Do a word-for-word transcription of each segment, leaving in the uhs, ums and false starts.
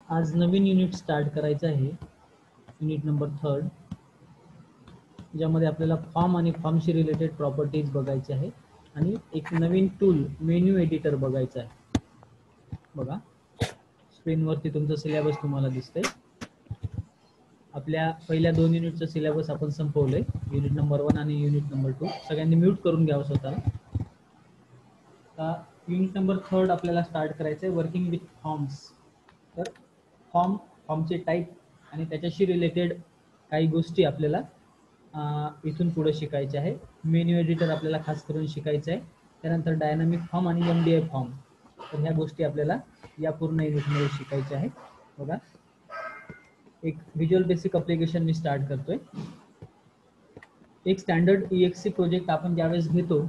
आज नवीन unit start करायचं आहे, युनिट नंबर थर्ड, ज्यामध्ये आपल्याला फॉर्म आणि फॉर्मशी रिलेटेड प्रॉपर्टीज बघायचे आहे आणि एक नवीन टूल मेन्यू एडिटर बघायचा आहे. बघा स्क्रीनवरती तुमचं सिलेबस तुम्हाला दिसतंय. आपल्या पहिल्या दोन युनिटचं सिलेबस आपण संपवलंय, युनिट नंबर वन आणि युनिट नंबर टू. सगळ्यांनी म्यूट करून घ्यावं स्वतःला. युनिट नंबर थर्ड आपल्याला स्टार्ट करायचं आहे, वर्किंग विथ फॉर्म्स. तर फॉर्म, फॉर्मचे टाईप आणि त्याच्याशी रिलेटेड काही गोष्टी आपल्याला इथून पुढे शिकायचे आहे. मेन्यू एडिटर आपल्याला खास करून शिकायचं आहे. त्यानंतर डायनामिक फॉर्म आणि एम डी आय फॉर्म, तर ह्या गोष्टी आपल्याला या पूर्ण युनिटमध्ये शिकायच्या आहेत. बघा एक व्हिज्युअल बेसिक अप्लिकेशन मी स्टार्ट करतोय. एक standard E X C project आपण ज्यावेळेस घेतो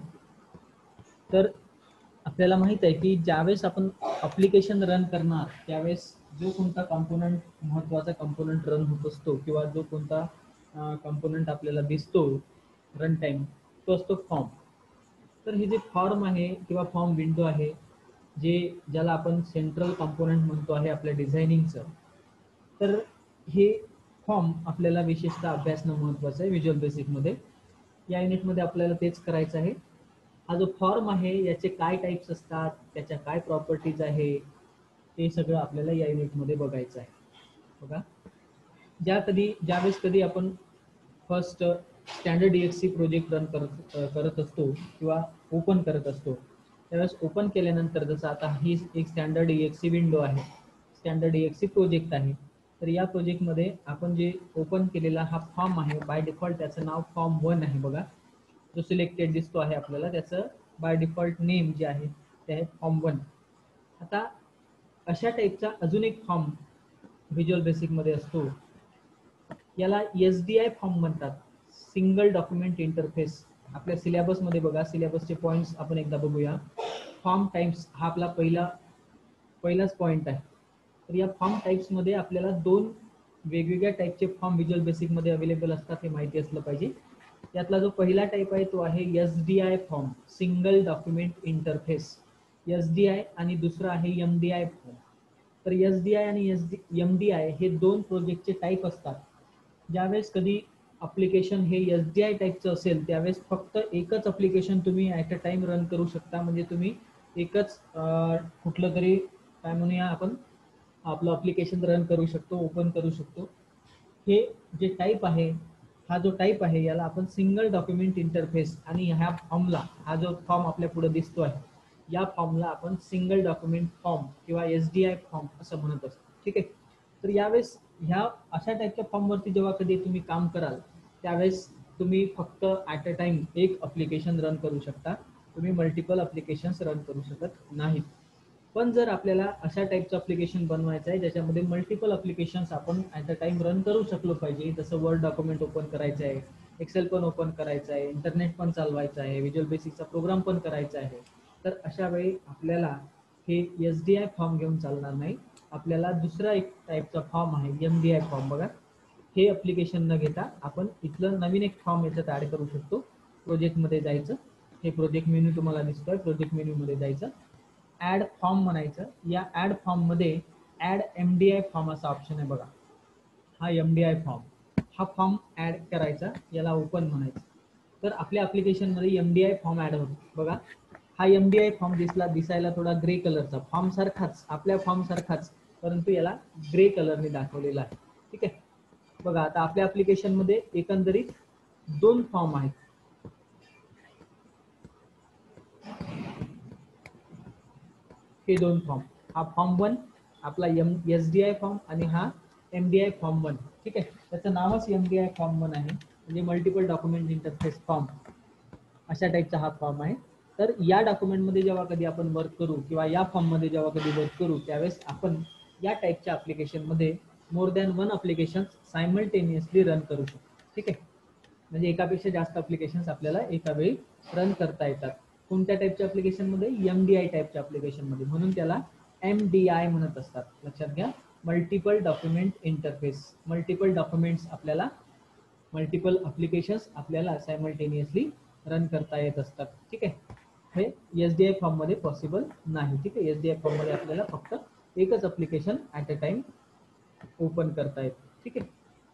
तर आपल्याला माहित आहे की ज्यावेळेस आपण अप्लिकेशन रन करणार त्यावेळेस जो कोणता कंपोनंट महत्त्वाचा कंपोनंट रन होत असतो किंवा जो कोणता कंपोनंट आपल्याला दिसतो रन टाइम, तो असतो फॉर्म. तर हे जे फॉर्म आहे किंवा फॉर्म विंडो आहे, जे ज्याला आपण सेंट्रल कंपोनंट म्हणतो आहे आपल्या डिझायनिंगचं, तर हे फॉर्म आपल्याला विशेषतः अभ्यासणं महत्त्वाचं आहे व्हिज्युअल बेसिकमध्ये. या युनिटमध्ये आपल्याला तेच करायचं आहे. हा जो फॉर्म आहे याचे काय टाईप्स असतात, त्याच्या काय प्रॉपर्टीज आहे, ते सगळं आपल्याला या युनिटमध्ये बघायचं आहे. बघा ज्या कधी ज्यावेळेस कधी आपण first standard E X C project run करत करत असतो किंवा ओपन करत असतो, त्यावेळेस ओपन केल्यानंतर जसं आता ही एक standard E X C window आहे, standard E X C project आहे. तर या प्रोजेक्टमध्ये आपण जे ओपन केलेला हा फॉर्म आहे, बाय डिफॉल्ट त्याचं नाव फॉर्म वन आहे. बघा जो सिलेक्टेड दिसतो आहे आपल्याला, त्याचं बाय डिफॉल्ट नेम जे आहे ते आहे फॉर्म वन. आता अशा टाईपचा अजून एक फॉर्म व्हिज्युअल बेसिकमध्ये असतो, याला एस डी आय फॉर्म म्हणतात, सिंगल डॉक्युमेंट इंटरफेस. आपल्या सिलेबसमध्ये बघा, सिलेबसचे पॉईंट्स आपण एकदा बघूया. फॉर्म टाइप्स हा आपला पहिला पहिलाच पॉईंट आहे. तर या फॉर्म टाइप्समध्ये आपल्याला दोन वेगवेगळ्या टाईपचे फॉर्म व्हिज्युअल बेसिकमध्ये अवेलेबल असतात, हे माहिती असलं पाहिजे. यातला जो पहिला टाईप आहे तो आहे S D I form, single document interface, S D I, आणि दुसरा आहे एम डी आय फॉर्म. तर एस डी आय आणि S D M D I हे दोन प्रोजेक्टचे टाईप असतात. ज्यावेळेस कधी अप्लिकेशन हे एस डी आय टाईपचं असेल त्यावेळेस फक्त एकच अप्लिकेशन तुम्ही ॲट अ टाइम रन करू शकता. म्हणजे तुम्ही एकच कुठलं तरी काय म्हणूया आपण आपलं अप्लिकेशन रन करू शकतो, ओपन करू शकतो. हे जे टाईप आहे, हा जो टाईप आहे याला आपण सिंगल डॉक्युमेंट इंटरफेस, आणि ह्या फॉर्मला, हा जो फॉर्म आपल्या पुढे दिसतो आहे या फॉर्मला आपण सिंगल डॉक्युमेंट फॉर्म किंवा एस डी आय फॉर्म असं म्हणत असतो. ठीक आहे. तर यावेळेस ह्या अशा टाईपच्या फॉर्मवरती जेव्हा कधी तुम्ही काम कराल त्यावेळेस तुम्ही फक्त ॲट अ टाइम एक अप्लिकेशन रन करू शकता, तुम्ही मल्टिपल अप्लिकेशन्स रन करू शकत नाहीत. पण जर आपल्याला अशा टाईपचं अप्लिकेशन बनवायचं आहे ज्याच्यामध्ये मल्टिपल अप्लिकेशन्स आपण ॲट अ टाइम रन करू शकलो पाहिजे, जसं वर्ड डॉक्युमेंट ओपन करायचं आहे, एक्सेल पण ओपन करायचं आहे, इंटरनेट पण चालवायचं आहे, व्हिज्युअल बेसिकचा प्रोग्राम पण करायचा आहे, तर अशा वेळी आपल्याला हे एस डी आय फॉर्म घेऊन चालणार नाही. आपल्याला दुसरा एक टाईपचा फॉर्म आहे एम डी आय फॉर्म. बघा हे अप्लिकेशन न घेता आपण इथलं नवीन एक फॉर्म याच्यात ॲड करू शकतो. प्रोजेक्टमध्ये जायचं, हे प्रोजेक्ट मेन्यू तुम्हाला दिसतोय, प्रोजेक्ट मेन्यूमध्ये जायचं, ॲड फॉर्म म्हणायचं. या ॲड फॉर्ममध्ये add M D I form असा ऑप्शन आहे. बघा हा एम डी आय फॉर्म, हा फॉर्म ॲड करायचा, याला ओपन म्हणायचं. तर आपल्या ॲप्लिकेशनमध्ये M D I form add होतो. बघा हा एम डी आय फॉर्म दिसला, दिसायला थोडा ग्रे कलरचा, फॉर्म सारखाच, आपल्या फॉर्म सारखाच, परंतु याला ग्रे कलरने दाखवलेला आहे. ठीक आहे. बघा आता आपल्या ॲप्लिकेशनमध्ये एकंदरीत दोन फॉर्म आहेत. हे दोन फॉर्म, हा फॉर्म वन आपला M S D I form आणि हा M D I form one. ठीक आहे. त्याचं नावच M D I form one आहे, म्हणजे मल्टिपल डॉक्युमेंट इंटरफेस फॉर्म, अशा टाईपचा हा फॉर्म आहे. तर या डॉक्युमेंटमध्ये जेव्हा कधी आपण वर्क करू किंवा या फॉर्ममध्ये जेव्हा कधी वर्क करू त्यावेळेस आपण या टाईपच्या ॲप्लिकेशनमध्ये more than one application simultaneously run करू शकतो. ठीक आहे. म्हणजे एकापेक्षा जास्त ॲप्लिकेशन्स आपल्याला एका वेळी रन करता येतात. कोणत्या टाईपच्या ॲप्लिकेशनमध्ये? एम डी आय टाईपच्या ॲप्लिकेशनमध्ये, म्हणून त्याला एम डी आय म्हणत असतात. लक्षात घ्या, multiple document interface. Multiple documents आपल्याला, मल्टिपल ॲप्लिकेशन्स आपल्याला सायमल्टेनियसली रन करता येत असतात. ठीक आहे. हे एस डी आय फॉर्ममध्ये पॉसिबल नाही. ठीक आहे. एस डी आय फॉर्ममध्ये आपल्याला फक्त एकच application at a time open करता येतं. ठीक आहे.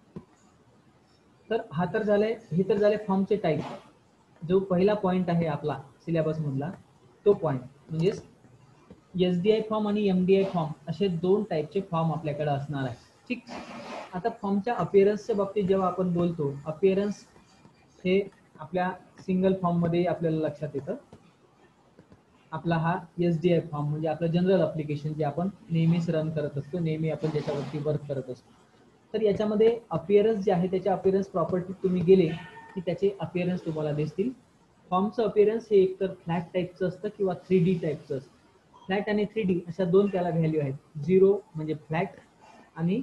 तर हा तर झाले हे तर झाले फॉर्मचे टाईप. जो पहिला पॉईंट आहे आपला सिलेबस मधला तो पॉईंट म्हणजे एसडीआय फॉर्म आणि एमडीआय फॉर्म असे दोन टाईपचे फॉर्म आपल्याकडे असणार आहे. ठीक. आता फॉर्मच्या अपिअरन्सच्या बाबतीत जेव्हा आपण बोलतो, अपिअरन्स हे आपल्या सिंगल फॉर्म मध्ये आपल्याला लक्षात येतं. आपला हा एसडीआय फॉर्म म्हणजे आपलं जनरल अप्लिकेशन जे आपण नेहमीच रन करत असतो, नेहमी आपण त्याच्यावरती वर्क करत असतो. तर याच्यामध्ये अपिअरन्स जे आहे त्याच्या अपिअरन्स प्रॉपर्टी तुम्ही गेले की त्याचे अपिअरन्स तुम्हाला दिसतील. फॉर्मचं अपिअरन्स हे एकतर फ्लॅट टाईपचं असतं किंवा थ्री डी टाईपचं असतं. फ्लॅट आणि थ्री डी अशा दोन त्याला व्हॅल्यू आहेत. झिरो म्हणजे फ्लॅट आणि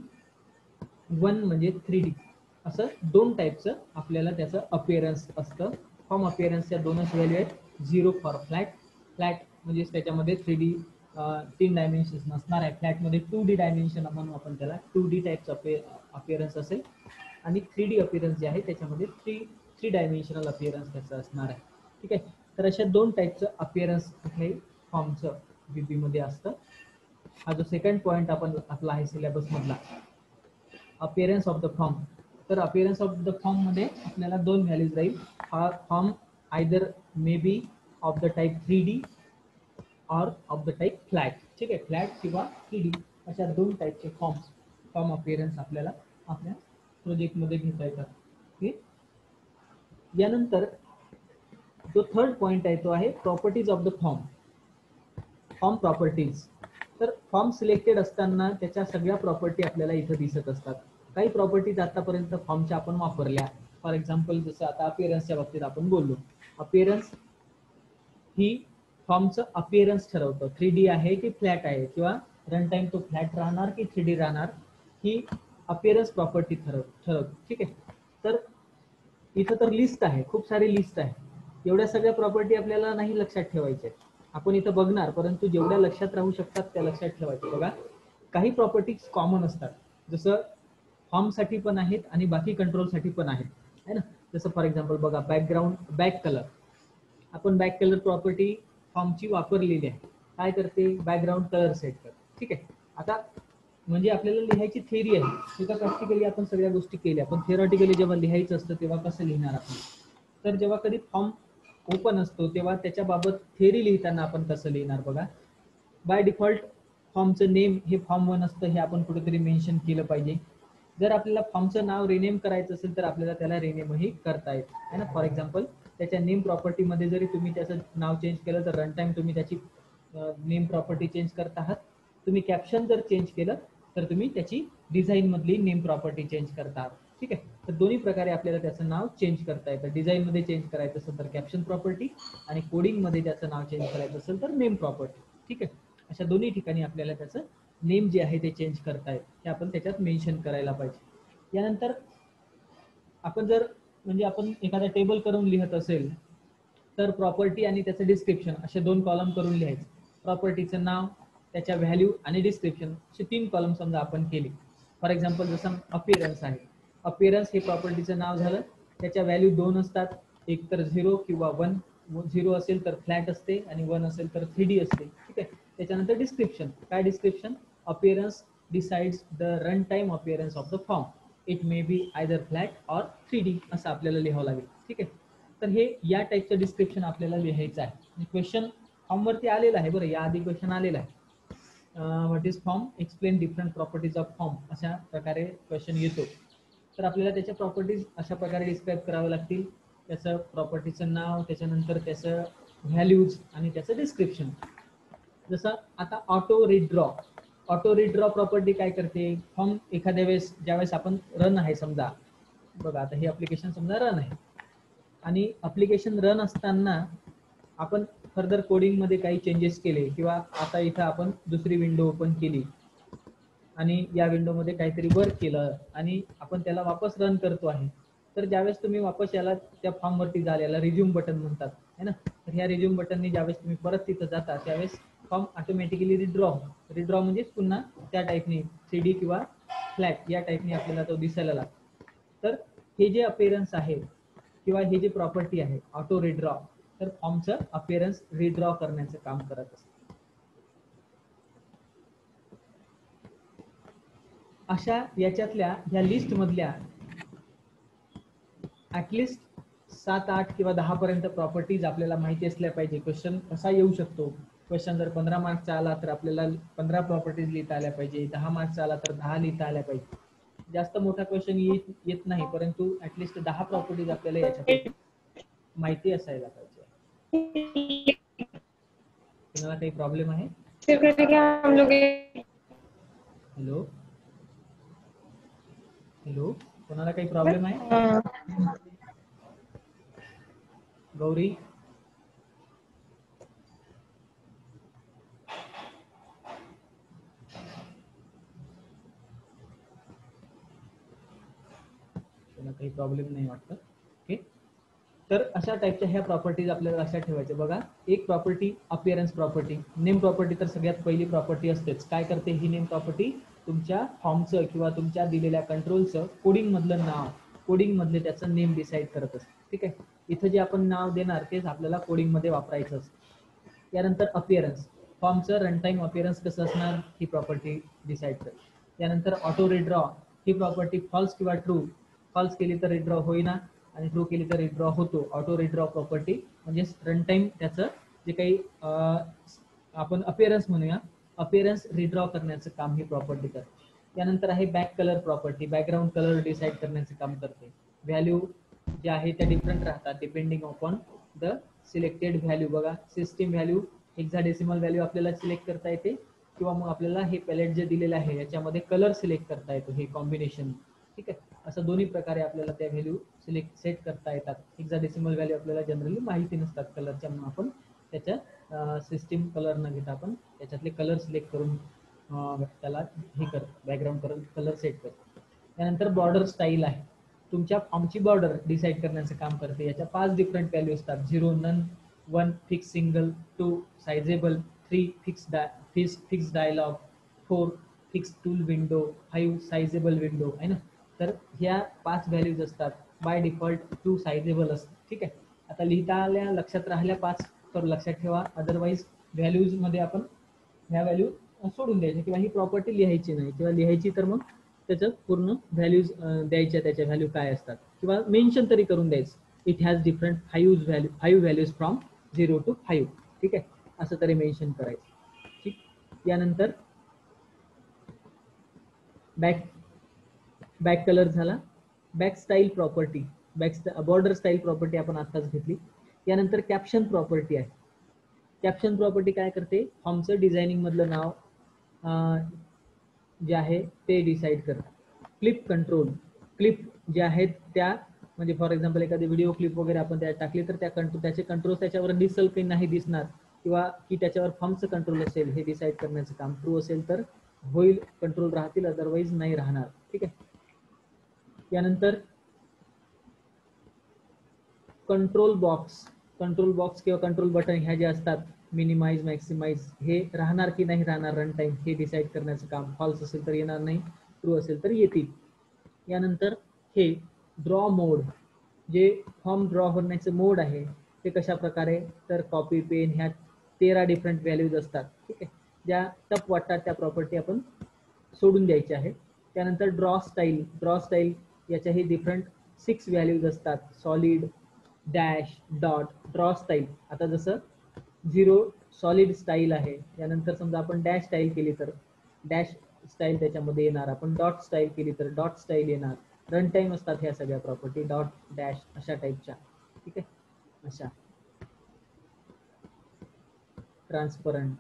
वन म्हणजे थ्री डी असं दोन टाईपचं आपल्याला त्याचं अपिअरन्स असतं. फॉर्म अपिअरन्सच्या दोनच व्हॅल्यू आहेत. झिरो फॉर फ्लॅट, फ्लॅट म्हणजे त्याच्यामध्ये थ्री डी तीन डायमेन्शन्स नसणार आहे. फ्लॅटमध्ये टू डी डायमेन्शन म्हणून आपण त्याला टू डी टाईपचं अपिअरन्स असेल आणि थ्री डी अपिअरन्स जे आहे त्याच्यामध्ये थ्री थ्री डायमेन्शनल अपिअरन्स त्याचं असणार आहे. ठीक आहे. तर अशा दोन टाईपचं अपिअरन्स हे फॉर्मचं बीबी मध्ये असतं. हा जो सेकंड पॉईंट आपण आपला आहे सिलेबस मधला अपिअरन्स ऑफ द फॉर्म. तर अपिअरन्स ऑफ द फॉर्म मध्ये आपल्याला दोन व्हॅल्यूज राहील. हा form either may be of the type three D or of the type flat. ठीक आहे. फ्लॅट किंवा थ्री डी अशा दोन टाईपचे फॉर्म फॉर्म अपिअरन्स आपल्याला आपल्या प्रोजेक्टमध्ये घेता येतात. ठीक. यानंतर जो थर्ड पॉईंट आहे तो आहे properties of the form. Form properties. तर फॉर्म सिलेक्टेड असताना त्याच्या सगळ्या प्रॉपर्टी आपल्याला इथं दिसत असतात. काही प्रॉपर्टीज आतापर्यंत फॉर्मच्या आपण वापरल्या. फॉर एक्झाम्पल जसं आता अपिअरन्सच्या बाबतीत आपण बोललो. अपिअरन्स ही फॉर्मचं अपिअरन्स ठरवतं. थ्री डी आहे की फ्लॅट आहे किंवा रन टाइम तो फ्लॅट राहणार की थ्री डी राहणार ही अपिअरन्स प्रॉपर्टी ठरव ठरवतो. ठीक आहे. तर इथं तर लिस्ट आहे, खूप सारी लिस्ट आहे. एवढ्या सगळ्या प्रॉपर्टी आपल्याला नाही लक्षात ठेवायच्या. आपण इथं बघणार परंतु जेवढ्या लक्षात राहू शकतात त्या लक्षात ठेवायच्या. बघा काही प्रॉपर्टीज कॉमन असतात, जसं फॉर्मसाठी पण आहेत आणि बाकी कंट्रोलसाठी पण आहेत है ना. जसं फॉर एक्झाम्पल बघा बॅकग्राऊंड बॅक कलर. आपण बॅक कलर प्रॉपर्टी फॉर्मची वापरलेली आहे. काय करते बॅकग्राऊंड कलर सेट करते. ठीक आहे. आता म्हणजे आपल्याला लिहायची थेअरी आहे, तिथं प्रॅक्टिकली आपण सगळ्या गोष्टी केल्या, पण थिअरॉटिकली जेव्हा लिहायचं असतं तेव्हा कसं लिहिणार आपण. तर जेव्हा कधी फॉर्म ओपन असतो तेव्हा त्याच्याबाबत थेअरी लिहिताना आपण कसं लिहिणार. बघा बाय डिफॉल्ट फॉर्मचं नेम हे फॉर्म वन असतं, हे आपण कुठेतरी मेन्शन केलं पाहिजे. जर आपल्याला फॉर्मचं नाव रिनेम करायचं असेल तर आपल्याला त्याला रिनेमही करता येतं है ना. फॉर एक्झाम्पल त्याच्या नेम प्रॉपर्टीमध्ये जरी तुम्ही त्याचं नाव चेंज केलं तर रन टाइम तुम्ही त्याची नेम प्रॉपर्टी चेंज करत आहात. तुम्ही कॅप्शन जर चेंज केलं तर तुम्ही त्याची डिझाईन मधली नेम प्रॉपर्टी चेंज करता आहात. ठीक आहे. तर दोन्ही प्रकारे आपल्याला त्याचं नाव चेंज करता येतं. डिझाईन मध्ये चेंज करायचं असेल तर कॅप्शन प्रॉपर्टी आणि कोडिंग मध्ये त्याचं नाव चेंज करायचं असेल तर नेम प्रॉपर्टी. ठीक आहे. अशा दोन्ही ठिकाणी आपल्याला त्याचं नेम जे आहे ते चेंज करता येतं, हे आपण त्याच्यात मेन्शन करायला पाहिजे. यानंतर आपण जर म्हणजे आपण एखादा टेबल करून लिहत असेल तर प्रॉपर्टी आणि त्याचं डिस्क्रिप्शन असे दोन कॉलम करून लिहायचे. प्रॉपर्टीचं नाव, त्याच्या व्हॅल्यू आणि डिस्क्रिप्शन असे तीन कॉलम समजा आपण केले. फॉर एक्झाम्पल जसं अपिअरन्स आहे. अपिअरन्स हे प्रॉपर्टीचं नाव झालं, त्याच्या व्हॅल्यू दोन असतात, एक तर झिरो किंवा वन. झिरो असेल तर फ्लॅट असते आणि वन असेल तर थ्री डी असते. ठीक आहे. त्याच्यानंतर डिस्क्रिप्शन. काय description. Appearance decides the run time appearance of the form. It may be either flat or three D असं आपल्याला लिहावं लागेल. ठीक आहे. तर हे या टाईपचं डिस्क्रिप्शन आपल्याला लिहायचं आहे. क्वेश्चन फॉर्मवरती आलेला आहे बरं, याआधी क्वेश्चन आलेला आहे. What is form, explain different properties of form अशा प्रकारे क्वेश्चन येतो. तर आपल्याला त्याच्या प्रॉपर्टीज अशा प्रकारे डिस्क्राईब कराव्या लागतील. त्याचं प्रॉपर्टीचं नाव, त्याच्यानंतर त्याचं व्हॅल्यूज आणि त्याचं डिस्क्रिप्शन. जसं आता auto redraw. Auto redraw property काय करते. फॉर्म एखाद्या वेळेस ज्यावेळेस आपण रन आहे समजा, बघा आता हे ॲप्लिकेशन समजा रन आहे आणि ॲप्लिकेशन रन असताना आपण फर्दर कोडिंग मध्ये काही चेंजेस केले किंवा आता इथं आपण दुसरी विंडो ओपन केली आणि या विंडो मध्ये काहीतरी वर्क केलं आणि आपण त्याला वापस रन करतो आहे. तर ज्यावेळेस तुम्ही वापस याला त्या फॉर्म वरती जाल, याला रिझ्यूम बटन म्हणतात है ना. तर ह्या रिझ्यूम बटनने ज्यावेळेस तुम्ही परत तिथं जाता त्यावेळेस फॉर्म ऑटोमॅटिकली रिड्रॉ रिड्रॉ म्हणजे पुन्हा त्या टाईपने थ्री डी किंवा फ्लॅट या टाईपने आपल्याला तो दिसायला लागतो. तर हे जे अपिअरन्स आहे किंवा हे जे प्रॉपर्टी आहे ऑटो रिड्रॉ, तर फॉर्मचं अपिअरन्स रिड्रॉ करण्याचं काम करत असतं. अशा याच्यातल्या ह्या लिस्ट मधल्या ऍटलिस्ट सात आठ किंवा दहा पर्यंत प्रॉपर्टीज आपल्याला माहिती असल्या पाहिजे. क्वेश्चन कसा येऊ शकतो, क्वेश्चन जर पंधरा मार्कचा आला तर आपल्याला पंधरा प्रॉपर्टीज लिहिता आल्या पाहिजे, दहा मार्कचा आला तर दहा लिहिता आल्या पाहिजे. जास्त मोठा क्वेश्चन येत येत नाही, परंतु ऍटलिस्ट दहा प्रॉपर्टीज आपल्याला याच्यापैकी माहिती असायला पाहिजे. तुम्हाला काही प्रॉब्लेम आहे? हॅलो हॅलो कोणाला काही प्रॉब्लेम आहे? गौरी काही प्रॉब्लेम नाही वाटतं. ओके, तर अशा टाईपच्या ह्या प्रॉपर्टीज आपल्याला लक्षात ठेवायच्या. बघा, एक property appearance property. Name property तर सगळ्यात पहिली प्रॉपर्टी असतेच. काय करते ही नेम प्रॉपर्टी? तुमच्या फॉर्मचं किंवा तुमच्या दिलेल्या कंट्रोलचं कोडिंग मधलं नाव, कोडिंग मधले त्याचं नेम डिसाईड करत असते. ठीक आहे, इथं जे आपण नाव देणार तेच आपल्याला कोडिंग मध्ये वापरायचं असतं. त्यानंतर अपिअरन्स, फॉर्मचं रनटाईम अपिअरन्स कसं असणार ही प्रॉपर्टी डिसाईड करते. त्यानंतर ऑटो रिड्रॉ, ही प्रॉपर्टी फॉल्स किंवा ट्रू, फॉल्स केली तर रिड्रॉ होईना आणि ट्रू केली तर रिड्रॉ होतो. ऑटो रिड्रॉ प्रॉपर्टी म्हणजे रनटाईम त्याचं जे काही आपण अपिअरन्स म्हणूया, अपिअरन्स रिड्रॉ करण्याचं काम ही प्रॉपर्टी करते. त्यानंतर आहे back colour property, background colour decide करण्याचं काम करते. व्हॅल्यू जे आहे त्या डिफरंट राहतात depending upon the selected value. बघा, सिस्टीम व्हॅल्यू हेक्साडेसिमल व्हॅल्यू आपल्याला सिलेक्ट करता येते, किंवा मग आपल्याला हे पॅलेट जे दिलेलं आहे याच्यामध्ये कलर सिलेक्ट करता येतो, हे कॉम्बिनेशन. ठीक आहे, असं दोन्ही प्रकारे आपल्याला त्या व्हॅल्यू सिलेक्ट सेट करता येतात. हेक्साडेसिमल व्हॅल्यू आपल्याला जनरली माहिती नसतात कलरच्या, म्हणून आपण त्याच्या सिस्टीम कलर न घेता आपण त्याच्यातले कलर सिलेक्ट करून त्याला हे करतो, बॅकग्राऊंड कलर सेट करतो. त्यानंतर बॉर्डर स्टाईल आहे, तुमच्या फॉर्मची बॉर्डर डिसाईड करण्याचं काम करते. याच्या पाच डिफरंट व्हॅल्यू असतात. Zero, none, one fix single, two sizable, three fix die fix fix dialog, four fix tool window, five sizable window आहे ना. तर ह्या पाच व्हॅल्यूज असतात. बाय डिफॉल्ट टू साइजेबल असतात. ठीक आहे, आता लिहिता आल्या लक्षात राहिल्या पाच तर लक्षात ठेवा, अदरवाईज व्हॅल्यूज मध्ये आपण ह्या व्हॅल्यू सोडून द्यायच्या किंवा ही प्रॉपर्टी लिहायची नाही, किंवा लिहायची तर मग त्याच्यात पूर्ण व्हॅल्यूज द्यायच्या, त्याच्या व्हॅल्यू काय असतात, किंवा मेन्शन तरी करून द्यायचं. It has different five value five values from zero to five. ठीक आहे, असं तरी मेन्शन करायचं. ठीक, यानंतर बॅक बॅक कलर झाला. Back style property, back border style property आपण आताच घेतली. यानंतर कॅप्शन प्रॉपर्टी आहे. कॅप्शन प्रॉपर्टी काय करते? फॉर्मचं डिझायनिंग मधलं नाव जे आहे ते डिसाईड करतात. क्लिप कंट्रोल, क्लिप जे आहेत त्या म्हणजे फॉर एक्झाम्पल एखादी व्हिडिओ क्लिप वगैरे आपण त्यात टाकली तर त्या कंट्रोल त्याचे कंट्रोल त्याच्यावर दिसल की नाही दिसणार, किंवा की त्याच्यावर फॉर्मचं कंट्रोल असेल हे डिसाईड करण्याचं काम. ट्रू असेल तर होईल, कंट्रोल राहतील, अदरवाईज नाही राहणार. ठीक आहे, त्यानंतर कंट्रोल बॉक्स, कंट्रोल बॉक्स किंवा कंट्रोल बटन ह्या जे असतात, मिनिमाइज मॅक्सिमाइज, हे राहणार की नाही राहणार रन टाइम हे डिसाईड करण्याचं काम. फॉल्स असेल तर येणार नाही, ट्रू असेल तर येतील. यानंतर हे ड्रॉ मोड, जे फॉर्म ड्रॉ होण्याचं मोड आहे ते कशा प्रकारे, तर कॉपी पेन ह्या तेरा डिफरंट व्हॅल्यूज असतात. ठीक आहे, ज्या टफ वाटतात त्या प्रॉपर्टी आपण सोडून द्यायच्या आहेत. त्यानंतर ड्रॉ स्टाईल, ड्रॉ स्टाईल याच्याही डिफरंट सिक्स व्हॅल्यूज असतात. Solid, dash, dot, draw style. आता जसं झिरो सॉलिड स्टाईल आहे, यानंतर समजा आपण डॅश स्टाईल केली तर डॅश स्टाईल त्याच्यामध्ये येणार, आपण डॉट स्टाईल केली तर डॉट स्टाईल येणार. रन टाइम असतात ह्या सगळ्या प्रॉपर्टी, डॉट, डॅश अशा टाईपच्या. ठीक आहे, अशा ट्रान्सपरंट.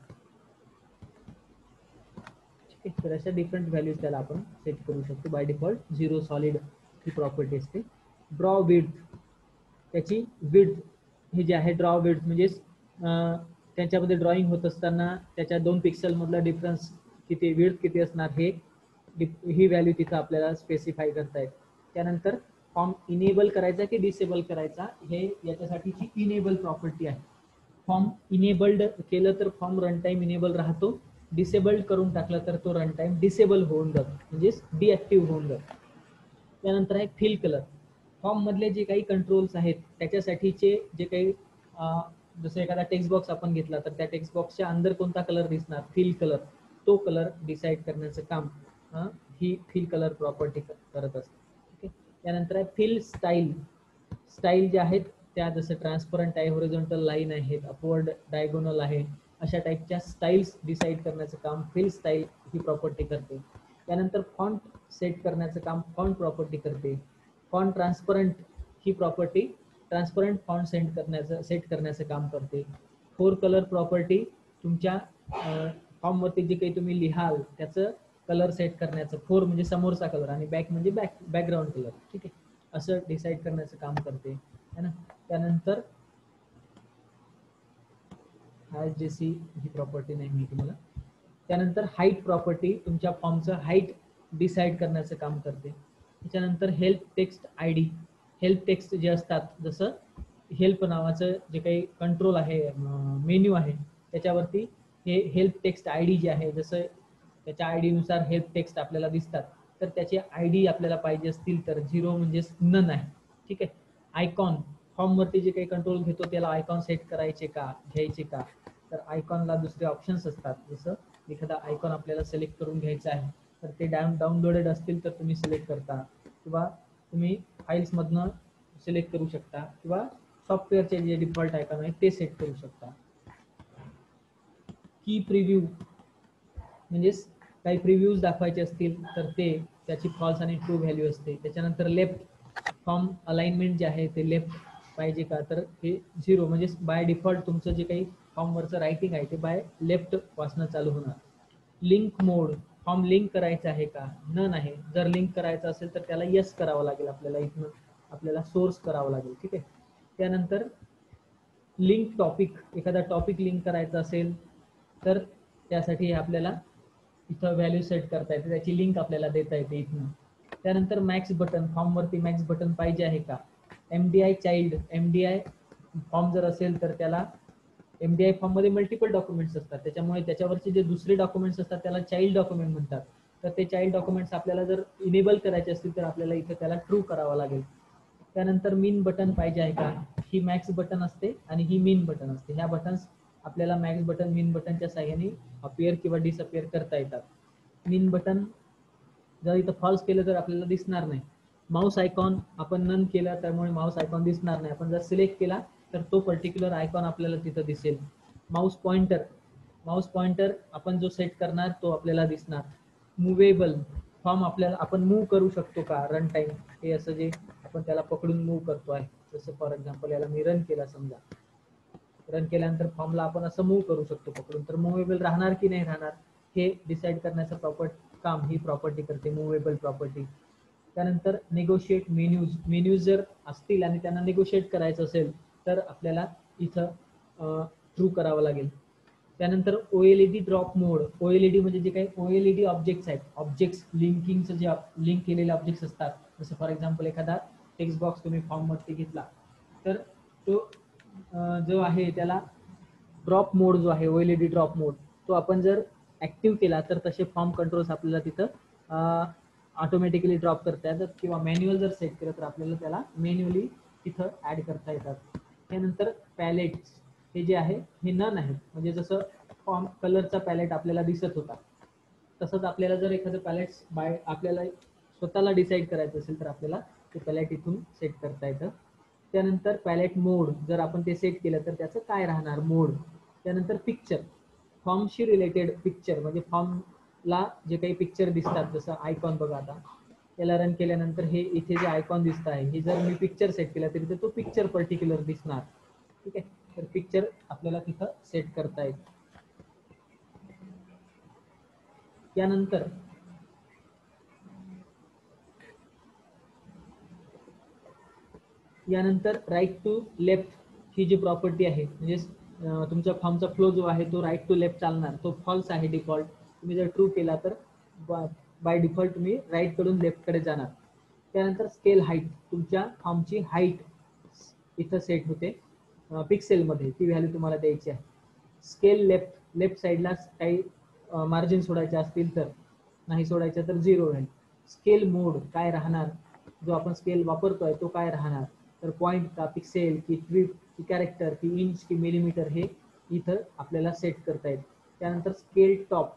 ठीक आहे, तर अशा डिफरंट व्हॅल्यूज त्याला आपण सेट करू शकतो. बाय डिफॉल्ट झिरो सॉलिड ही प्रॉपर्टी असते. ड्रॉ विड्थ, त्याची विड्थ हे जे आहे ड्रॉ विड्थ म्हणजे त्याच्यामध्ये ड्रॉइंग होत असताना त्याच्या दोन पिक्सल मधला डिफरन्स किती, विड्थ किती असणार हे ही व्हॅल्यू तिथं आपल्याला स्पेसिफाय करता येते. त्यानंतर फॉर्म इनेबल करायचा की डिसेबल करायचा हे याच्यासाठीची इनेबल प्रॉपर्टी आहे. फॉर्म इनेबल्ड केलं तर फॉर्म रन टाइम इनेबल राहतो, डिसेबल्ड करून टाकलं तर तो रन टाइम डिसेबल होऊन जातो, म्हणजेच डिॲक्टिव्ह होऊन जातो. त्यानंतर आहे फिल कलर, फॉर्म मधले जे काही कंट्रोल्स आहेत त्याच्यासाठीचे जे काही जसं एखादा टेक्स्ट बॉक्स आपण घेतला तर त्या टेक्स्ट बॉक्सच्या अंदर कोणता कलर दिसणार, फिल कलर, तो कलर डिसाईड करण्याचं काम ही फिल कलर प्रॉपर्टी करत असते. ओके, त्यानंतर आहे फिल स्टाईल. स्टाईल ज्या आहेत त्या जसं ट्रान्सपरंट आहे, होरिझॉन्टल लाईन आहेत, अपवर्ड डायगोनल आहे, अशा टाईपच्या स्टाईल्स डिसाईड करण्याचं काम फिल स्टाईल ही प्रॉपर्टी करते. त्यानंतर फॉन्ट सेट करण्याचं काम फॉन्ट प्रॉपर्टी करते. फॉन्ट ट्रान्सपरंट ही प्रॉपर्टी ट्रान्सपरंट फॉन्ट सेट करण्याचं सेट करण्याचं काम करते. फोर कलर प्रॉपर्टी तुमच्या फॉर्मवरती जे काही तुम्ही लिहाल त्याचं कलर सेट करण्याचं, फोर म्हणजे समोरचा कलर आणि बॅक म्हणजे बॅक बॅकग्राऊंड कलर, ठीक आहे, असं डिसाईड करण्याचं काम करते है ना. त्यानंतर एस जे सी ही प्रॉपर्टी नाही माहिती मला. त्यानंतर हाईट प्रॉपर्टी तुमच्या फॉर्मचं हाईट डिसाईड करण्याचं काम करते. त्याच्यानंतर help text I D. Help text जे असतात, जसं हेल्प नावाचं जे काही कंट्रोल आहे, मेन्यू आहे, त्याच्यावरती हे help text I D J आहे, जसं त्याच्या आय डीनुसार हेल्प टेक्स्ट आपल्याला दिसतात, तर त्याचे आय डी आपल्याला पाहिजे असतील तर झिरो म्हणजे नन आहे, ठीक आहे. आयकॉन फॉर्मवरती जे काही कंट्रोल घेतो त्याला आयकॉन सेट करायचे का, घ्यायचे का, तर आयकॉनला दुसरे ऑप्शन्स असतात. जसं एखादा आयकॉन आपल्याला सिलेक्ट करून घ्यायचा आहे तर ते डाऊन डाउनलोडेड असतील तर तुम्ही सिलेक्ट करता, किंवा तुम्ही फाईल्समधनं सिलेक्ट करू शकता, किंवा सॉफ्टवेअरचे जे डिफॉल्ट आयकॉन आहे ते सेट करू शकता. की प्रिव्ह्यू म्हणजेच काही प्रिव्ह्यूज दाखवायचे असतील तर ते त्याची फॉल्स आणि ट्रू व्हॅल्यू असते. त्याच्यानंतर लेफ्ट फॉर्म अलाइनमेंट जे आहे ते लेफ्ट पाहिजे का, तर हे झिरो म्हणजे बाय डिफॉल्ट तुमचं जे काही फॉर्मवरचं रायटिंग आहे ते बाय लेफ्ट वाचणं चालू होणार. लिंक मोड फॉर्म लिंक करायचं आहे का, नन आहे. जर लिंक करायचं असेल तर त्याला यस करावं लागेल, आपल्याला इथनं आपल्याला सोर्स करावं लागेल, ठीक आहे. त्यानंतर लिंक टॉपिक, एखादा टॉपिक लिंक करायचा असेल तर त्यासाठी आपल्याला इथं व्हॅल्यू सेट करता येते, त्याची लिंक आपल्याला देता येते इथनं. त्यानंतर मॅक्स बटन, फॉर्मवरती मॅक्स बटन पाहिजे आहे का. एमडीआय चाइल्ड, एमडीआय फॉर्म जर असेल तर त्याला एमडीआय फॉर्ममध्ये मल्टिपल डॉक्युमेंट्स असतात, त्याच्यामुळे त्याच्यावरचे जे दुसरे डॉक्युमेंट्स असतात त्याला चाइल्ड डॉक्युमेंट म्हणतात. तर ते चाइल्ड डॉक्युमेंट्स आपल्याला जर इनेबल करायचे असतील तर आपल्याला इथं त्याला ट्रू करावं लागेल. त्यानंतर मीन बटन पाहिजे आहे का, ही मॅक्स बटन असते आणि ही मीन बटन असते. ह्या बटन्स आपल्याला मॅक्स बटन मीन बटनच्या साह्याने अपियर किंवा डिसअपियर करता येतात. मीन बटन जर इथं फॉल्स केलं तर आपल्याला दिसणार नाही. माऊस आयकॉन आपण नन केला त्यामुळे माऊस आयकॉन दिसणार नाही. आपण जर सिलेक्ट केला तर तो पर्टिक्युलर आयकॉन आपल्याला तिथं दिसेल. माऊस पॉइंटर, माऊस पॉइंटर आपण जो सेट करणार तो आपल्याला दिसणार. मुवेबल फॉर्म आपल्याला आपण मूव्ह करू शकतो का, रन टाइम हे असं जे आपण त्याला पकडून मूव्ह करतो आहे, जसं फॉर एक्झाम्पल याला मी रन केला, समजा रन केल्यानंतर फॉर्मला आपण असं मूव्ह करू शकतो पकडून, तर मुव्हेबल राहणार की नाही राहणार हे डिसाईड करण्याचं प्रॉपर काम ही प्रॉपर्टी करते, मुव्हेबल प्रॉपर्टी. त्यानंतर निगोशिएट मेन्यूज, मेन्यूज जर असतील आणि त्यांना निगोशिएट करायचं असेल तर आपल्याला इथं ट्रू करावं लागेल. त्यानंतर ओएलईडी ड्रॉप मोड, ओएलईडी म्हणजे जे काही ओएलईडी ऑब्जेक्ट्स आहेत, ऑब्जेक्ट्स लिंकिंगचं जे लिंक केलेले ऑब्जेक्ट्स असतात, जसं फॉर एक्झाम्पल एखादा टेक्स्ट बॉक्स तुम्ही फॉर्मवरती घेतला तर तो जो आहे त्याला ड्रॉप मोड जो आहे, ओएलईडी ड्रॉप मोड, तो आपण जर ऍक्टिव्ह केला तर तसे फॉर्म कंट्रोल्स आपल्याला तिथं ऑटोमॅटिकली ड्रॉप करता येतात, किंवा मॅन्युअल जर सेट केलं तर आपल्याला त्याला मॅन्युअली तिथं ऍड करता येतात. त्यानंतर पॅलेट्स हे जे आहे हे नन आहेत, म्हणजे जसं फॉर्म कलरचा पॅलेट आपल्याला दिसत होता तसंच आपल्याला जर एखादं पॅलेट्स बाय आपल्याला स्वतःला डिसाईड करायचं असेल तर आपल्याला ते पॅलेट इथून सेट करता येतं. त्यानंतर पॅलेट मोड जर आपण ते सेट केलं तर त्याचं काय राहणार मोड. त्यानंतर पिक्चर, फॉर्मशी रिलेटेड पिक्चर म्हणजे फॉर्मला जे काही पिक्चर दिसतात, जसं आयकॉन बघा, आता याला रन केल्यानंतर हे इथे जे आयकॉन दिसत आहे हे जर मी पिक्चर सेट केला तरी तो पिक्चर पर्टिक्युलर दिसणार, ठीक आहे. तर पिक्चर आपल्याला तिथं सेट करता येईल. त्यानंतर यानंतर राईट टू लेफ्ट ही जी प्रॉपर्टी आहे, म्हणजे तुमच्या फॉर्मचा फ्लो जो आहे तो राईट टू लेफ्ट चालणार, तो फॉल्स आहे डिफॉल्ट. तुम्ही जर ट्रू केला तर बाय डिफॉल्ट तुम्ही राईट कडून लेफ्ट कडे जाणार. त्यानंतर स्केल हाईट, तुमच्या फॉर्मची हाईट इथं सेट होते पिक्सेलमध्ये, ती व्हॅल्यू तुम्हाला द्यायची आहे. स्केल लेफ्ट, लेफ्ट साईडला काही मार्जिन सोडायचे असतील तर, नाही सोडायचं तर झिरो राहील. स्केल मोड काय राहणार, जो आपण स्केल वापरतोय तो काय राहणार, तर पॉईंट का, पिक्सेल की ट्विप की कॅरेक्टर की इंच की मिलीमीटर हे इथं आपल्याला सेट करता येईल. त्यानंतर स्केल टॉप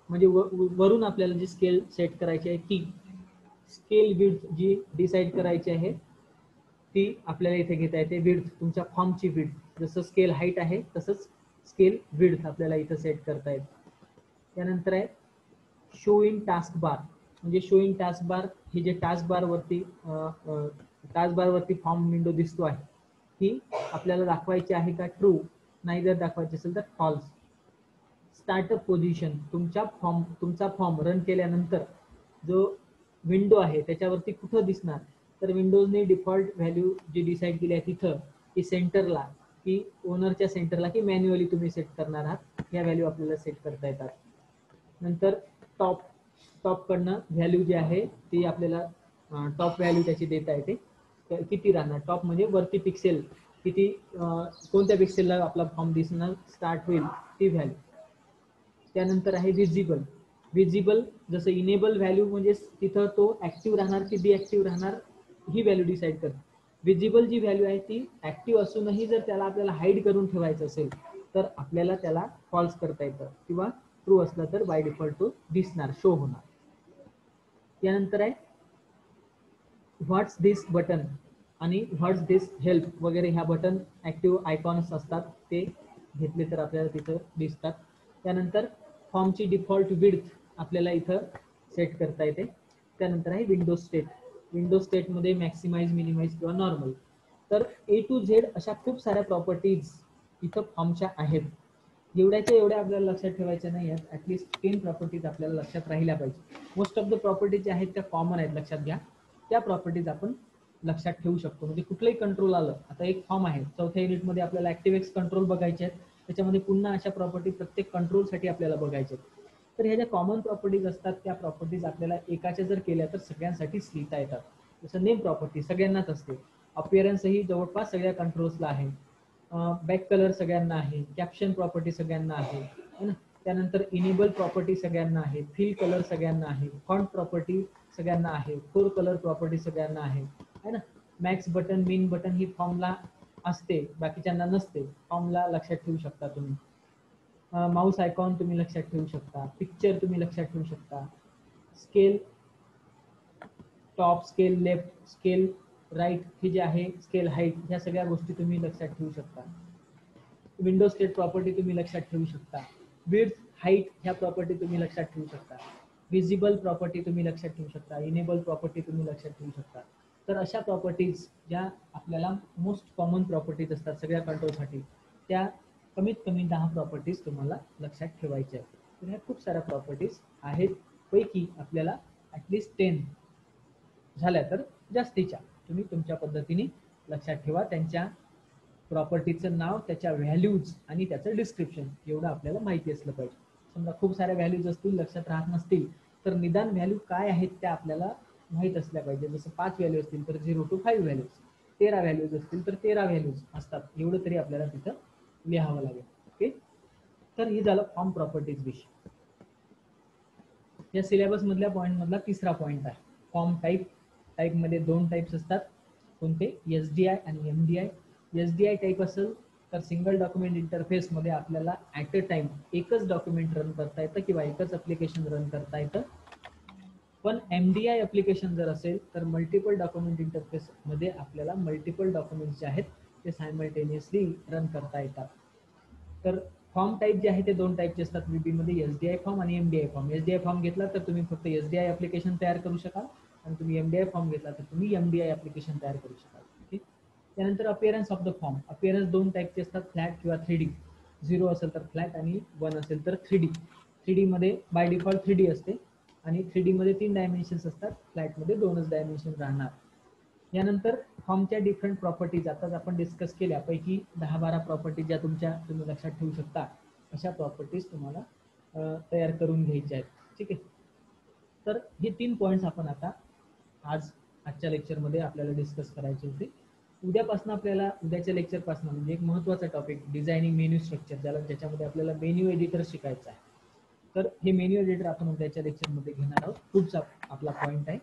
म्हणजे वरून आपल्याला जी स्केल सेट करायची आहे ती स्केल विड्थ जी डिसाइड करायची आहे ती आपल्याला इथे घेता येते. विड्थ तुमच्या फॉर्मची विड्थ, जसं स्केल हाईट आहे तसंच स्केल विड्थ आपल्याला इथं सेट करता येते. त्यानंतर आहे शो इन टास्क बार. म्हणजे शो इन टास्क बार हे जे टास्क बार वरती टास्क बार वरती फॉर्म विंडो दिसतो आहे ही आपल्याला दाखवायची आहे का ट्रू, नाही जर दाखवायची असेल तर फॉल्स. स्टार्टअप पोझिशन तुमच्या फॉर्म तुमचा फॉर्म रन केल्यानंतर जो विंडो आहे त्याच्यावरती कुठं दिसणार, तर विंडोजने डिफॉल्ट व्हॅल्यू जी डिसाईड केली आहे तिथं की सेंटरला, की ओनरच्या सेंटरला, की मॅन्युअली तुम्ही सेट करणार आहात, या व्हॅल्यू आपल्याला सेट करता येतात. नंतर टॉप टॉप कडनं व्हॅल्यू जी आहे ती आपल्याला टॉप व्हॅल्यू त्याची देता येते, किती राहणार टॉप म्हणजे वरती पिक्सेल किती कोणत्या पिक्सेलला आपला फॉर्म दिसणार स्टार्ट होईल ती व्हॅल्यू. त्यानंतर आहे विजिबल. विजिबल जसं इनेबल व्हॅल्यू म्हणजे तिथं तो ऍक्टिव्ह राहणार की डिऍक्टिव्ह राहणार ही व्हॅल्यू डिसाईड करते. विजिबल जी व्हॅल्यू आहे ती ऍक्टिव्ह असूनही जर त्याला आपल्याला हाईड करून ठेवायचं असेल तर आपल्याला त्याला फॉल्स करता येतं, किंवा ट्रू असला तर बाय डिफॉल्ट तो दिसणार, शो होणार. त्यानंतर आहे व्हॉट्स दिस बटन आणि व्हॉट्स दिस हेल्प वगैरे ह्या बटन ऍक्टिव्ह आयकॉन्स असतात, ते घेतले तर आपल्याला तिथं दिसतात. त्यानंतर फॉर्मची डिफॉल्ट विड्थ आपल्याला इथं सेट करता येते. त्यानंतर आहे विंडो स्टेट. विंडो स्टेटमध्ये मॅक्सिमाइज, मिनिमाइज किंवा नॉर्मल. तर ए टू झेड अशा खूप साऱ्या प्रॉपर्टीज इथं फॉर्मच्या आहेत. एवढ्याच्या एवढ्या आपल्याला लक्षात ठेवायच्या नाही आहेत, ॲटलिस्ट टेन प्रॉपर्टीज आपल्याला लक्षात राहिल्या पाहिजे. मोस्ट ऑफ द प्रॉपर्टीज ज्या आहेत त्या कॉमन आहेत, लक्षात घ्या. त्या प्रॉपर्टीज आपण लक्षात ठेवू शकतो. म्हणजे कुठलंही कंट्रोल आलं, आता एक फॉर्म आहे चौथ्या युनिटमध्ये आपल्याला ॲक्टिव्हेक्स कंट्रोल बघायचे आहेत, त्याच्यामध्ये पुन्हा अशा प्रॉपर्टी प्रत्येक कंट्रोलसाठी आपल्याला बघायचे आहेत. तर ह्या ज्या कॉमन प्रॉपर्टीज असतात त्या प्रॉपर्टीज आपल्याला एकाच्या जर केल्या तर सगळ्यांसाठीच लिहिता येतात. जसं नेम प्रॉपर्टी सगळ्यांनाच असते, अपिअरन्स ही जवळपास सगळ्या कंट्रोल्सला आहे, बॅक कलर सगळ्यांना आहे, कॅप्शन प्रॉपर्टी सगळ्यांना आहे ना. त्यानंतर इनेबल प्रॉपर्टी सगळ्यांना आहे, फिल कलर सगळ्यांना आहे, फॉन्ट प्रॉपर्टी सगळ्यांना आहे, फोर कलर प्रॉपर्टी सगळ्यांना आहे है ना. मॅक्स बटन, मिन बटन ही फॉर्मला असते, बाकीच्यांना नसते, फॉर्मला लक्षात ठेवू शकता तुम्ही. माऊस आयकॉन तुम्ही लक्षात ठेवू शकता, पिक्चर तुम्ही लक्षात ठेवू शकता, scale top, scale left, scale right हे जे आहे, स्केल हाईट, ह्या सगळ्या गोष्टी तुम्ही लक्षात ठेवू शकता. विंडो स्टेट प्रॉपर्टी तुम्ही लक्षात ठेवू शकता. विड्थ, हाईट ह्या प्रॉपर्टी तुम्ही लक्षात ठेवू शकता. विजिबल प्रॉपर्टी तुम्ही लक्षात ठेवू शकता. इनेबल प्रॉपर्टी तुम्ही लक्षात ठेवू शकता. तर अशा प्रॉपर्टीज ज्या आपल्याला मोस्ट कॉमन प्रॉपर्टीज असतात सगळ्या कंट्रोलसाठी, त्या कमीत कमी दहा प्रॉपर्टीज तुम्हाला लक्षात ठेवायच्या आहेत. तर ह्या खूप साऱ्या प्रॉपर्टीज आहेत, पैकी आपल्याला ॲटलिस्ट टेन झाल्या तर जास्तीच्या तुम्ही तुमच्या पद्धतीने लक्षात ठेवा. त्यांच्या प्रॉपर्टीचं नाव, त्याच्या व्हॅल्यूज आणि त्याचं डिस्क्रिप्शन एवढं आपल्याला माहिती असलं पाहिजे. समजा खूप साऱ्या व्हॅल्यूज असतील, लक्षात राहत नसतील तर निदान व्हॅल्यू काय आहेत त्या आपल्याला माहीत असल्या पाहिजे. जसं पाच व्हॅल्यू असतील तर झिरो टू फाईव्ह व्हॅल्यूज, तेरा व्हॅल्यूज असतील तर तेरा व्हॅल्यूज असतात, एवढं तरी आपल्याला तिथं लिहावं लागेल. ओके, तर हे झालं फॉर्म प्रॉपर्टीज विषय. या सिलेबस मधल्या पॉईंट मधला तिसरा पॉईंट आहे फॉर्म टाईप. टाईप मध्ये दोन टाईप्स असतात, कोणते, एस डी आय आणि M D I. S D I type असेल तर सिंगल डॉक्युमेंट इंटरफेस मध्ये आपल्याला ऍट अ टाइम एकच डॉक्युमेंट रन करता येतं किंवा एकच ऍप्लिकेशन रन करता येतं. पण एम डी आय ऍप्लिकेशन जर असेल तर मल्टिपल डॉक्युमेंट इंटरफेस मध्ये आपल्याला मल्टिपल डॉक्युमेंट्स जे आहेत ते सायमल्टेनियसली रन करता येतात. तर फॉर्म टाईप जे आहे ते दोन टाईपचे असतात व्हीबी मध्ये, एस डी आय फॉर्म आणि M D I form. S D I form घेतला तर तुम्ही फक्त एस डी आय ऍप्लिकेशन तयार करू शकाल, आणि तुम्ही एम डी आय फॉर्म घेतला तर तुम्ही एम डी आय ऍप्लिकेशन तयार करू शकाल. ठीक. त्यानंतर appearance of the form. Appearance दोन टाईपचे असतात, फ्लॅट किंवा थ्री डी. झिरो असेल तर फ्लॅट आणि वन असेल तर थ्री डी. थ्री डी मध्ये बाय डिफॉल्ट थ्री डी असते, आणि थ्री डी मध्ये तीन डायमेन्शन्स असतात, फ्लॅट मध्ये दोनच डायमेन्शन राहणार. यानंतर फॉर्मच्या डिफरंट प्रॉपर्टीज आताच आपण डिस्कस केल्या, पैकी दहा बारा प्रॉपर्टीज ज्या तुमच्या तुम्ही लक्षात ठेवू शकता, अशा प्रॉपर्टीज तुम्हाला तयार करून घ्यायच्या आहेत. ठीक आहे. तर हे तीन पॉईंट्स आपण आता आज आजच्या लेक्चरमध्ये आपल्याला डिस्कस करायचे होते. उद्यापासून आपल्याला, उद्याच्या लेक्चरपासून म्हणजे एक महत्त्वाचा टॉपिक, डिझायनिंग मेन्यू स्ट्रक्चर, ज्याला ज्याच्यामध्ये आपल्याला मेन्यू एडिटर शिकायचा आहे. तर हे मेन्यू एडिटर आपण उद्याच्या लेक्चरमध्ये घेणार आहोत. पुढचा आपला पॉईंट आहे.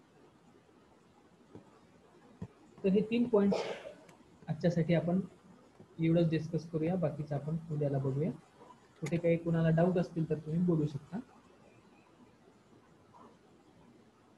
तर हे तीन पॉईंट्स आजच्यासाठी आपण एवढंच डिस्कस करूया, बाकीचं आपण उद्याला बघूया. कुठे काही कुणाला डाऊट असतील तर तुम्ही बोलू शकता.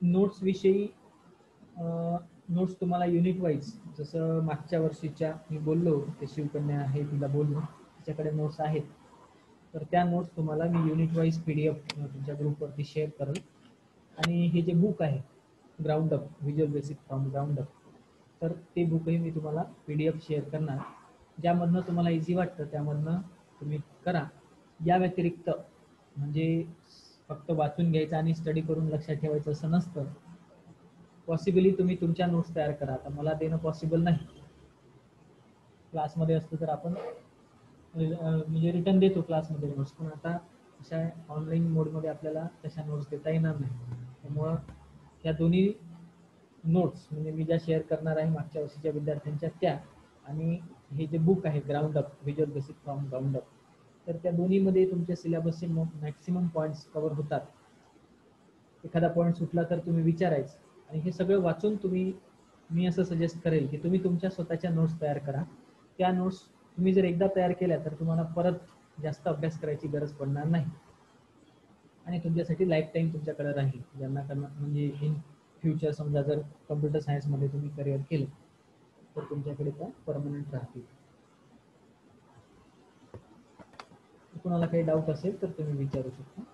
नोट्स विषयी नोट्स तुम्हाला युनिट वाईज, जसं मागच्या वर्षीच्या मी बोललो ते शिवकन्या आहे तिला बोललो तिच्याकडे नोट्स आहेत, तर त्या नोट्स तुम्हाला मी unit wise P D F तुमच्या ग्रुपवरती शेअर करेल. आणि हे जे बुक आहे ground up visual basic from ground up, तर ते बुकही मी तुम्हाला पी डी एफ शेअर करणार, ज्यामधनं तुम्हाला इझी वाटतं त्यामधनं तुम्ही करा. या व्यतिरिक्त म्हणजे फक्त वाचून घ्यायचं आणि स्टडी करून लक्षात ठेवायचं असं नसतं. पॉसिबली तुम्ही तुमच्या नोट्स तयार करा. आता मला देणं पॉसिबल नाही, क्लासमध्ये असतं तर आपण म्हणजे रिटर्न देतो क्लासमध्ये नोट्स, पण आता अशा ऑनलाईन मोडमध्ये आपल्याला तशा नोट्स देता येणार नाही. त्यामुळं ह्या दोन्ही नोट्स म्हणजे मी ज्या शेअर करणार आहे मागच्या वर्षीच्या विद्यार्थ्यांच्या त्या, आणि हे जे बुक आहे ground up visual basic from ground up, तर त्या दोन्हीमध्ये तुमच्या सिलेबसचे मॅक्सिमम पॉईंट्स कव्हर होतात. एखादा पॉईंट सुटला तर तुम्ही विचारायचं, आणि हे सगळं वाचून तुम्ही, मी असं सजेस्ट करेल की तुम्ही तुमच्या स्वतःच्या नोट्स तयार करा. त्या नोट्स तुम्ही जर एकदा तयार केल्या तर तुम्हाला परत जास्त अभ्यास करायची गरज पडणार नाही, आणि तुमच्यासाठी लाईफ टाईम तुमच्याकडे राहील. ज्यांना करणं म्हणजे इन फ्युचर समजा जर कम्प्युटर सायन्समध्ये तुम्ही करिअर केलं तर तुमच्याकडे त्या परमनंट राहतील. कोणाला काही डाऊट असेल तर तुम्ही विचारू शकता.